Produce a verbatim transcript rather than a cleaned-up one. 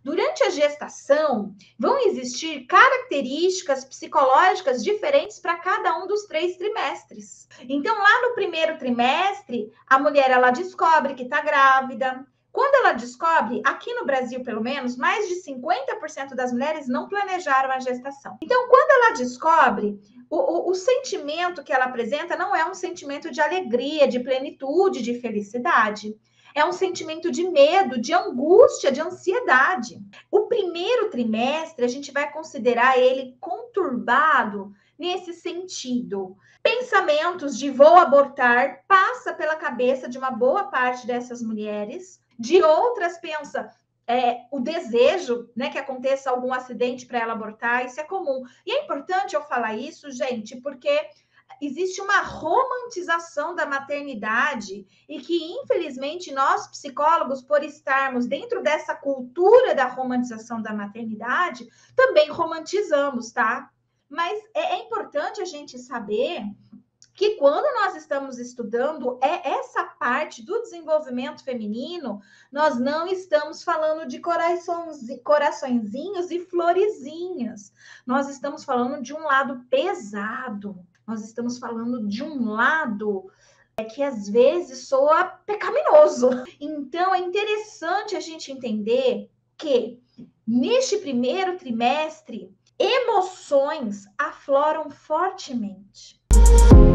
Durante a gestação, vão existir características psicológicas diferentes para cada um dos três trimestres. Então, lá no primeiro trimestre, a mulher ela descobre que está grávida. Quando ela descobre, aqui no Brasil, pelo menos, mais de cinquenta por cento das mulheres não planejaram a gestação. Então, quando ela descobre, o, o, o sentimento que ela apresenta não é um sentimento de alegria, de plenitude, de felicidade. É um sentimento de medo, de angústia, de ansiedade. O primeiro trimestre, a gente vai considerar ele conturbado nesse sentido. Pensamentos de vou abortar passa pela cabeça de uma boa parte dessas mulheres. De outras, pensa é, o desejo, né, que aconteça algum acidente para ela abortar, isso é comum. E é importante eu falar isso, gente, porque existe uma romantização da maternidade e que, infelizmente, nós psicólogos, por estarmos dentro dessa cultura da romantização da maternidade, também romantizamos, tá? Mas é, é importante a gente saber que quando nós estamos estudando é essa parte do desenvolvimento feminino, nós não estamos falando de coraçõezinhos e florezinhas. Nós estamos falando de um lado pesado. Nós estamos falando de um lado é que às vezes soa pecaminoso. Então é interessante a gente entender que neste primeiro trimestre emoções afloram fortemente.